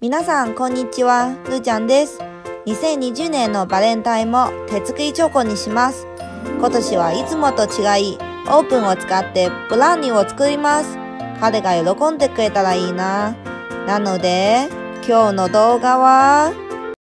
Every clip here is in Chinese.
皆さんこんにちは、るーちゃんです。2020年のバレンタインも手作りチョコにします。今年はいつもと違い、オープンを使ってブラウニーを作ります。彼が喜んでくれたらいいな。なので、今日の動画は、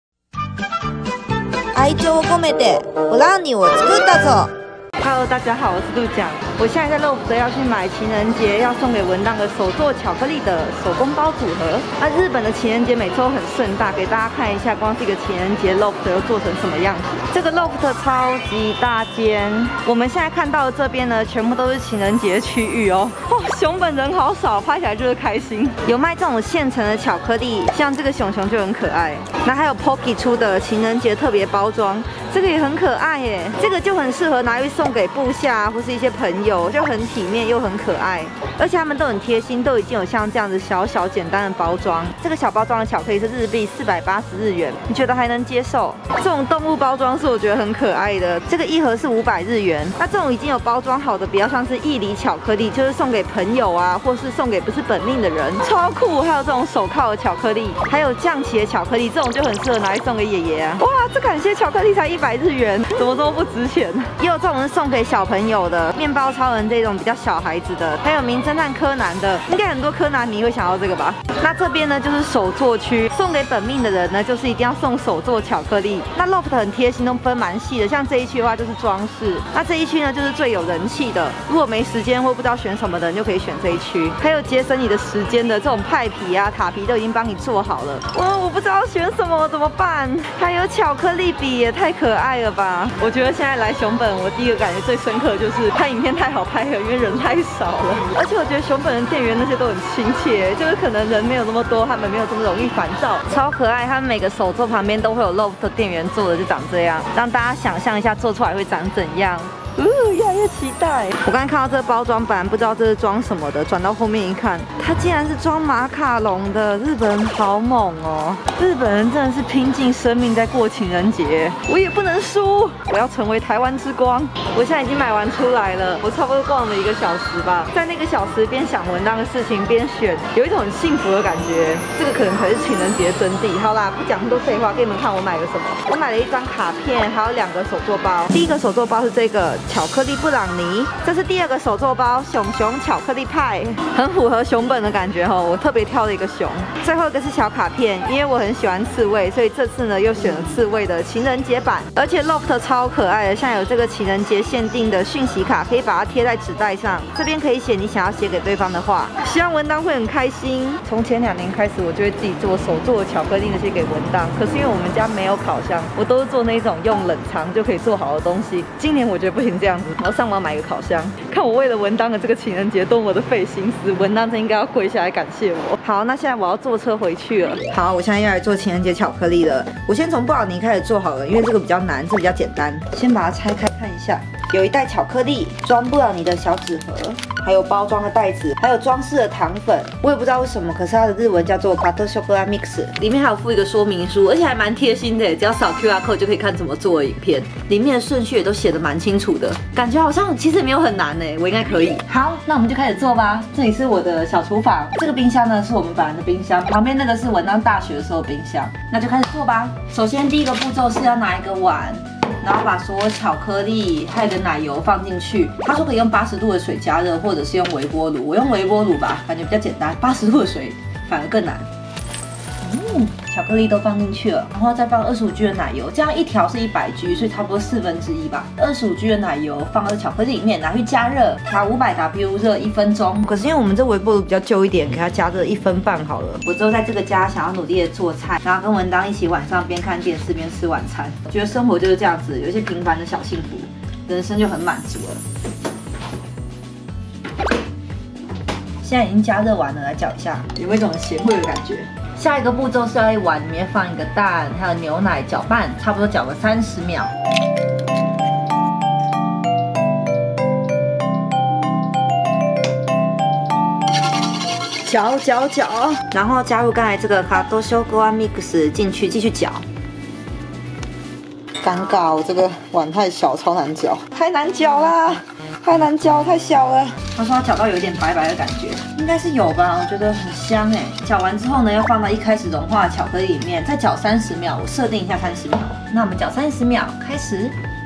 愛情を込めてブラウニーを作ったぞ。 Hello， 大家好，我是陆讲。我现在在LOFT要去买情人节要送给文档的手做巧克力的手工包组合。那日本的情人节每次都很盛大，给大家看一下，光是一个情人节 LOFT 又做成什么样子。这个 LOFT 超级大间，我们现在看到的这边呢，全部都是情人节区域哦。熊本人好少，拍起来就是开心。有卖这种现成的巧克力，像这个熊熊就很可爱。那还有 Pocky 出的情人节特别包装，这个也很可爱耶。这个就很适合拿去送给部下或是一些朋友，就很体面又很可爱，而且他们都很贴心，都已经有像这样子小小简单的包装。这个小包装的巧克力是日币480日元，你觉得还能接受？这种动物包装是我觉得很可爱的，这个一盒是500日元。那这种已经有包装好的，比较像是义理巧克力，就是送给朋友啊，或是送给不是本命的人，超酷。还有这种手铐的巧克力，还有降旗的巧克力，这种就很适合拿来送给爷爷啊。哇，这感谢巧克力才100日元，怎么这么不值钱？也有这种是送给小朋友的，面包超人这种比较小孩子的，还有名侦探柯南的，应该很多柯南迷会想要这个吧？那这边呢就是手作区，送给本命的人呢，就是一定要送手作巧克力。那 LOFT 很贴心，都分蛮细的，像这一区的话就是装饰，那这一区呢就是最有人气的。如果没时间或不知道选什么的，你就可以选这一区。还有节省你的时间的这种派皮啊、塔皮都已经帮你做好了。哇，我不知道选什么怎么办？还有巧克力笔也太可爱了吧！我觉得现在来熊本，我第一个感觉最深刻就是拍影片太好拍了，因为人太少了。而且我觉得熊本的店员那些都很亲切，就是可能人没有那么多，他们没有这么容易烦躁，超可爱。他们每个手作旁边都会有 LOFT 店员做的，就长这样，让大家想象一下做出来会长怎样。越来越期待。我刚才看到这个包装，本来不知道这是装什么的，转到后面一看，它竟然是装马卡龙的。日本人好猛哦！日本人真的是拼尽生命在过情人节，我也不能输，我要成为台湾之光。我现在已经买完出来了，我差不多逛了1个小时吧，在那个小时边想文档的事情边选，有一种很幸福的感觉。这个可能才是情人节真谛。好啦，不讲那么多废话，给你们看我买了什么。我买了一张卡片，还有2个手作包。第一个手作包是这个巧克力布朗尼，这是第2个手作包熊熊巧克力派，很符合熊本的感觉哦。我特别挑了一个熊。最后一个是小卡片，因为我很喜欢刺猬，所以这次呢又选了刺猬的情人节版。而且 LOFT 超可爱的，像有这个情人节限定的讯息卡，可以把它贴在纸袋上，这边可以写你想要写给对方的话。希望文档会很开心。从前2年开始，我就会自己做手做的巧克力那些给文档，可是因为我们家没有烤箱，我都是做那种用冷藏就可以做好的东西。今年我觉得不行这样子，我要上网买个烤箱。看我为了文档的这个情人节多么的费心思，文档真应该要跪下来感谢我。好，那现在我要坐车回去了。好，我现在要来做情人节巧克力了。我先从布朗尼开始做好了，因为这个比较难，这比较简单。先把它拆开看一下，有一袋巧克力，装布朗尼的小纸盒，还有包装的袋子，还有装饰的糖粉。我也不知道为什么，可是它的日文叫做 Butter Chocolate Mix， 里面还有附一个说明书，而且还蛮贴心的，只要扫 QR code 就可以看怎么做的影片。里面的顺序也都写得蛮清楚的，感觉好像其实也没有很难呢，我应该可以。好，那我们就开始做吧。这里是我的小厨房，这个冰箱呢是我们本来的冰箱，旁边那个是文档大学的时候的冰箱。那就开始做吧。首先第一个步骤是要拿一个碗，然后把所有巧克力还有个奶油放进去。他说可以用80度的水加热，或者是用微波炉。我用微波炉吧，感觉比较简单。80度的水反而更难。巧克力都放进去了，然后再放25G 的奶油，这样一条是100G，所以差不多1/4吧。25G 的奶油放到巧克力里面，拿去加热，调500W 热1分钟。可是因为我们这微波炉比较旧一点，给它加热1分半好了。我之后在这个家想要努力的做菜，然后跟文当一起晚上边看电视边吃晚餐。我觉得生活就是这样子，有一些平凡的小幸福，人生就很满足了。现在已经加热完了，来搅一下，有没有一种咸味的感觉？下一个步骤是要一碗里面放一个蛋，还有牛奶搅拌，差不多搅个30秒。搅，然后加入刚才这个卡多修格瓦 mix 进去，继续搅。尴尬，我这个碗太小，超难搅，太难搅啦！ 太难搅，太小了。他说他搅到有一点白白的感觉，应该是有吧？我觉得很香哎。搅完之后呢，要放到一开始融化的巧克力里面，再搅30秒。我设定一下30秒。那我们搅30秒，开始。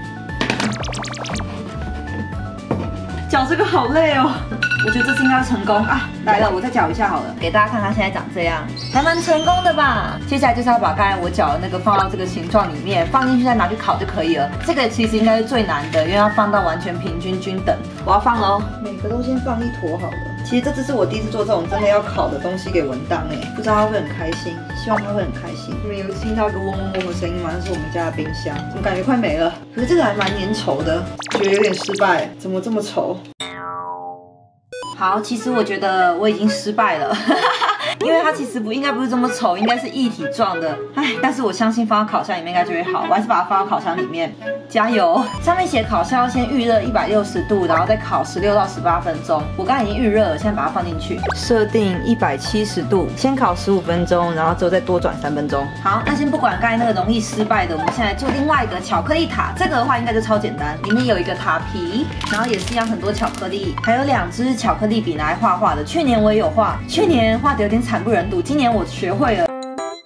搅这个好累哦。我觉得这次应该成功啊！来了，我再搅一下好了，给大家看它现在长这样，还蛮成功的吧？接下来就是要把刚才我搅的那个放到这个形状里面，放进去再拿去烤就可以了。这个其实应该是最难的，因为要放到完全平均均等。我要放喽，每个都先放一坨好了。其实这次是我第一次做这种真的要烤的东西给文当哎，不知道他会很开心，希望他会很开心。你们有听到一个嗡嗡嗡的声音吗？那是我们家的冰箱，怎么感觉快没了？可是这个还蛮粘稠的，觉得有点失败，怎么这么稠？好，其实我觉得我已经失败了，因为它其实应该不是这么丑，应该是一体状的。唉，但是我相信放到烤箱里面应该就会好，我还是把它放到烤箱里面，加油！上面写烤箱要先预热160度，然后再烤16到18分钟。我刚才已经预热了，现在把它放进去，设定170度，先烤15分钟，然后之后再多转3分钟。好，那先不管刚才那个容易失败的，我们现在做另外一个巧克力塔。这个的话应该就超简单，里面有一个塔皮，然后也是一样很多巧克力，还有2支巧克力笔拿来画画的。去年我也有画，去年画的有点惨不忍睹，今年我学会了。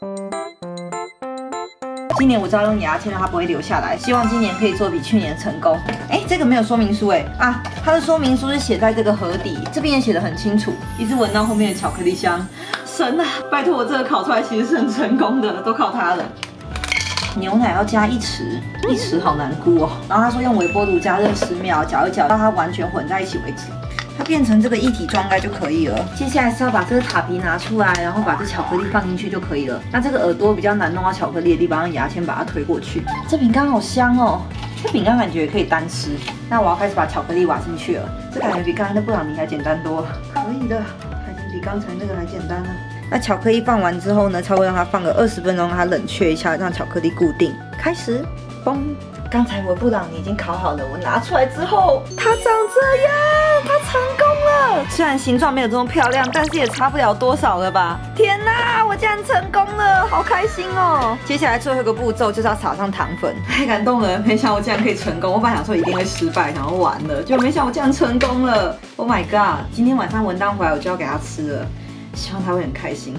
今年我知道用牙签让它不会流下来，希望今年可以做比去年成功。哎，这个没有说明书哎啊，它的说明书是写在这个盒底，这边也写得很清楚。一直闻到后面的巧克力香，神啊！拜托我这个烤出来其实是很成功的，都靠它了。牛奶要加1匙，1匙好难估哦。然后他说用微波炉加热10秒，搅一搅，让它完全混在一起为止。它变成这个一体状应该就可以了。接下来是要把这个塔皮拿出来，然后把这巧克力放进去就可以了。那这个耳朵比较难弄到巧克力的地方，用牙签把它推过去。这饼干好香哦，这饼干感觉也可以单吃。那我要开始把巧克力挖进去了，这感觉比刚才的布朗尼还简单多。可以的，还是比刚才那个还简单呢。那巧克力放完之后呢，稍微让它放个20分钟，让它冷却一下，让巧克力固定。开始，嘣！刚才我布朗尼已经烤好了，我拿出来之后，它长这样，它成功了。虽然形状没有这么漂亮，但是也差不了多少了吧？天哪，我竟然成功了，好开心哦！接下来最后一个步骤就是要撒上糖粉，太感动了，没想到我竟然可以成功。我本来想说一定会失败，想要完了，结果没想到我竟然成功了。Oh my god！ 今天晚上文当回来我就要给他吃了，希望他会很开心。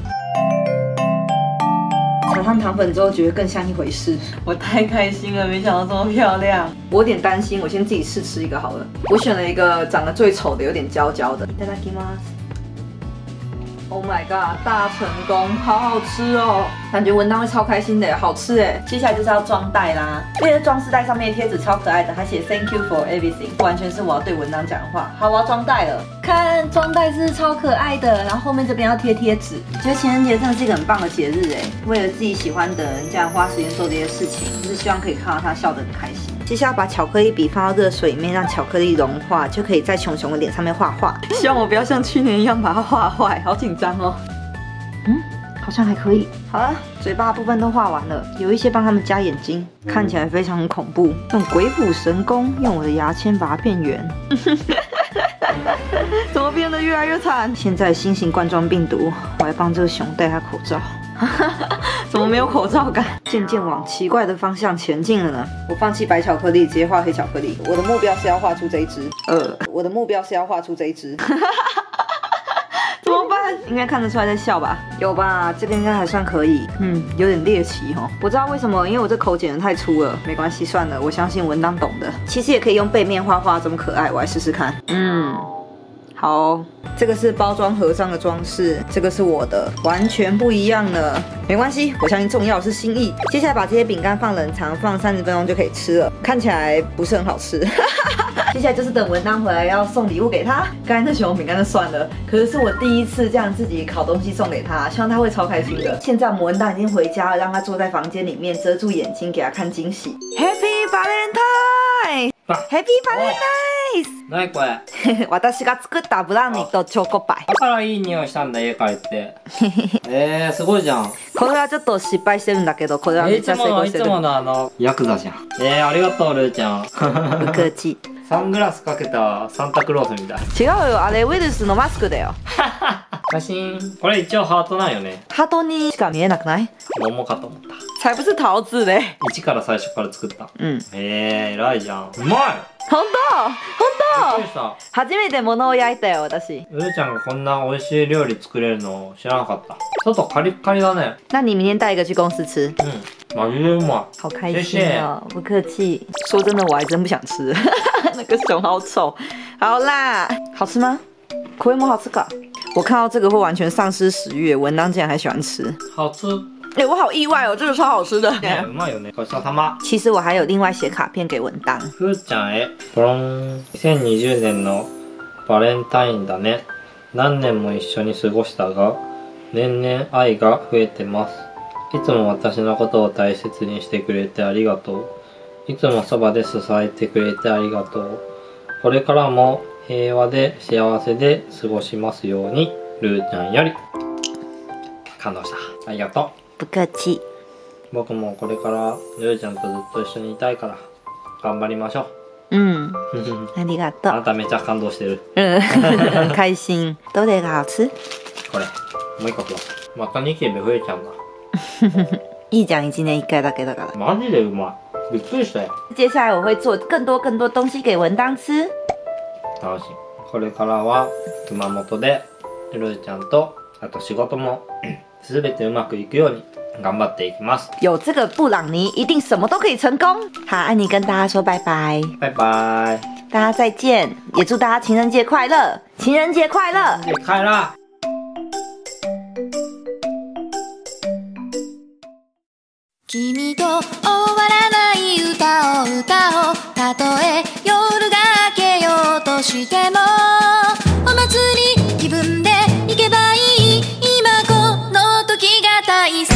撒上糖粉之后，觉得更像一回事。我太开心了，没想到这么漂亮。我有点担心，我先自己试吃一个好了。我选了一个长得最丑的，有点焦焦的。いただきます。Oh my god， 大成功，好好吃哦！感觉文当会超开心的，好吃哎！接下来就是要装袋啦，这个装饰袋上面的贴纸超可爱的，它写 Thank you for everything， 完全是我要对文当讲的话。好，我要装袋了，看装袋是超可爱的，然后后面这边要贴贴纸。觉得情人节真的是一个很棒的节日哎，为了自己喜欢的人这样花时间做这些事情，就是希望可以看到他笑得很开心。接下来把巧克力笔放到热水里面，让巧克力融化，就可以在熊熊的脸上面画画。希望我不要像去年一样把它画坏，好紧张哦。好像还可以。好了，嘴巴部分都画完了，有一些帮他们加眼睛，看起来非常恐怖。用鬼斧神工，用我的牙签把它变圆。怎么变得越来越惨？现在新型冠状病毒，我还帮这个熊戴他口罩。怎么没有口罩感？渐渐往奇怪的方向前进了呢。我放弃白巧克力，直接画黑巧克力。我的目标是要画出这一只。我的目标是要画出这一只。怎么办？应该看得出来在笑吧？有吧？这个应该还算可以。有点猎奇哦。我知道为什么，因为我这口剪得太粗了。没关系，算了，我相信文当懂的。其实也可以用背面画画，这么可爱，我来试试看。好哦，这个是包装盒上的装饰，这个是我的，完全不一样了。没关系，我相信重要的是心意。接下来把这些饼干放冷藏，放30分钟就可以吃了。看起来不是很好吃。接下来就是等文当回来要送礼物给他。刚才那熊饼干就算了，可是我第一次这样自己烤东西送给他，希望他会超开心的。现在我们文当已经回家了，让他坐在房间里面遮住眼睛，给他看惊喜。Happy Valentine！ Happy Valentine！ 何これ？ 私が作ったブラウニーとチョコパイ。 だからいい匂いしたんだ家帰って。すごいじゃん。 これはちょっと失敗してるんだけど、これはめっちゃ成功してる。 いつものヤクザじゃん。ありがとうルーちゃん。 不客气。 サングラスかけたサンタクロースみたい。 違うよ、あれウイルスのマスクだよ。 写真。これ一応ハートなんよね。 ハートにしか見えなくない？ 桃かと思った。 才不是桃子嘞。 一から最初から作った。偉いじゃん。うまい。 本当びっくりした。 初めて物を焼いたよ私。 ルーちゃんがこんな美味しい料理作れるの知らなかった。外カリッカリだね。 那你明天带一个去公司吃。 マジでうまい。 好开心哦！不客气。说真的，我还真不想吃，那个熊好丑。好啦，好吃吗？口味好吃か？我看到这个会完全丧失食欲，文当竟然还喜欢吃。 好吃。 我好意外哦，这个超好吃的。 ね、うまいよね。ごちそうさま。 其实我还有另外写卡片给文当。 ふーちゃんへ。ポロン。2020年のバレンタインだね。何年も一緒に過ごしたが、年々愛が増えてます。いつも私のことを大切にしてくれてありがとう。いつもそばで支えてくれてありがとう。これからも平和で幸せで過ごしますように、ルーちゃんより。感動した。ありがと不客气。 僕もこれからルーちゃんとずっと一緒にいたいから頑張りましょう。 ありがとう。 あなためちゃ感動してる。 很开心。どれが好吃？ これもう一個ください。またニキビ増えちゃうんだ。 一讲一年1回だけだから。 マジでうまい。びっくりしたよ。 接下来我会做更多东西给文当吃。 楽しい。これからは熊本でルーちゃんとあと仕事も全てうまくいくように頑張っていきます。 有这个布朗尼，一定什么都可以成功。好，安妮跟大家说拜拜。 拜拜。 大家再见，也祝大家情人节快乐！情人节快乐！ 情人节快乐！ 君と終わらない歌を歌おう。たとえ夜が明けようとしてもお祭り気分で行けばいい。今この時が大切。